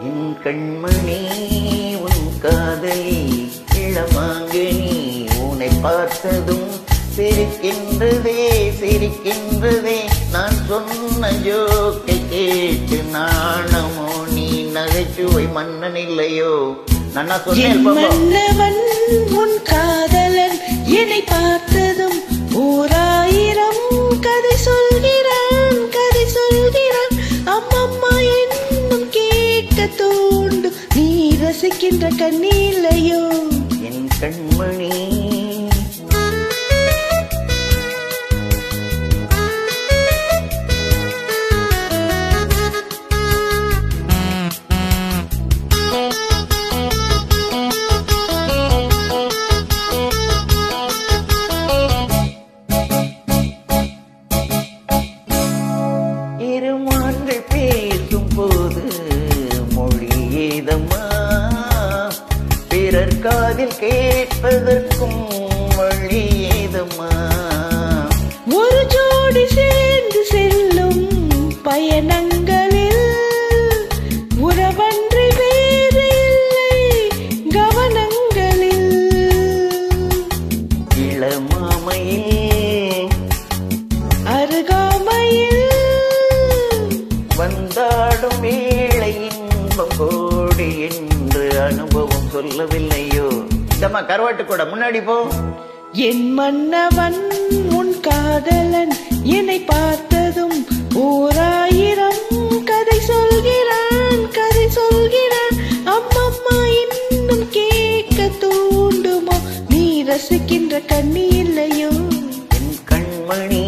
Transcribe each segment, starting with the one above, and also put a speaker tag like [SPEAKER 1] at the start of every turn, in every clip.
[SPEAKER 1] என் கண்மணி உன் காதலி இளமாங்கனி உன்னை பார்த்ததும் சிரிக்கின்றதே சிரிக்கின்றதே நான் சொன்ன ஜோக்கை கேட்டு நாணமோ நீ நகைச்சுவை மன்னன் இல்லையோ நான் சொன்னேன்
[SPEAKER 2] மன்னவன் உன் காதலன் என்னை பார்த்ததும் ஓராயிரம் கதை சொல்கிறான் கதை சொல்கிறான் அம்மம்மா என்னும் கேட்க தோண்டு நீ ரசிக்கின்ற கண்ணில்லையோ
[SPEAKER 1] என் கண்மணி இருமான்கள் பேசும் போது மொழி ஏதம்மா பிறர் காதில் கேட்பதற்கும் வழி ஏதம்மா
[SPEAKER 2] ஒரு ஜோடி சேர்ந்து செல்லும் பயணங்களில் உறவன்றி வேறு இல்லை கவனங்களில்
[SPEAKER 1] இளமாமையில்
[SPEAKER 2] அருகாமையில்
[SPEAKER 1] வந்தாடும் வேளை இன்பம் கோடி என்று அனுபவம் சொல்லவில்லையோ இந்தம்மா கருவாட்டு கூட முன்னாடி போ
[SPEAKER 2] என் மன்னவன் உன் காதலன் என்னை பார்த்ததும் ஓராயிரம் கதை சொல்கிறான் கதை சொல்கிறான் அம்மம்மா இன்னும் கேட்க தூண்டுமோ நீ ரசிக்கின்ற கண்ணி இல்லையோ
[SPEAKER 1] என் கண்மணி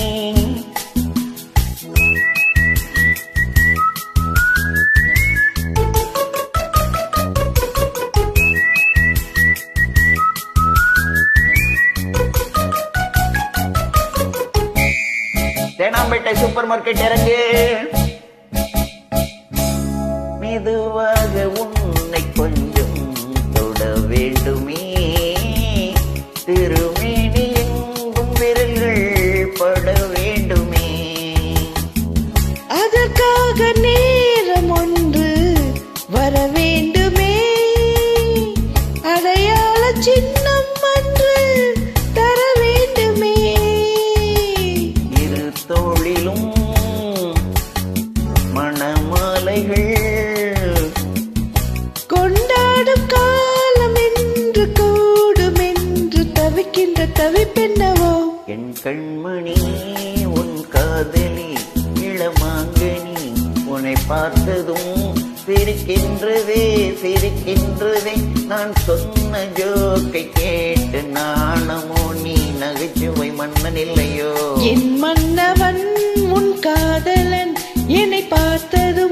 [SPEAKER 1] தேனாம்பேட்டை சூப்பர் மார்க்கெட் இறங்கு மெதுவாக உன்னை கொஞ்சம் தொட வேண்டுமே திருமேனி எங்கும் விரல்கள் பட வேண்டுமே
[SPEAKER 2] அதற்காக நேரம் ஒன்று வர வேண்டுமே அடையாள சின்னம் ஒன்று தர வேண்டுமே
[SPEAKER 1] இரு தோளிலும் மணமாலைகள்
[SPEAKER 2] கொண்டாடும் காலம் என்று கூடும் என்று தவிக்கின்ற தவிப்பென்னவோ
[SPEAKER 1] என் கண்மணி உன் காதலி இளமாங்கனி உன்னை பார்த்ததும் சிரிக்கின்றதே சிரிக்கின்றதே நான் சொன்ன ஜோக்கை கேட்டு நாணமோ நீ நகைச்சுவை மன்னன் இல்லையோ
[SPEAKER 2] என் மன்னவன் உன் காதலன் என்னை பார்த்ததும்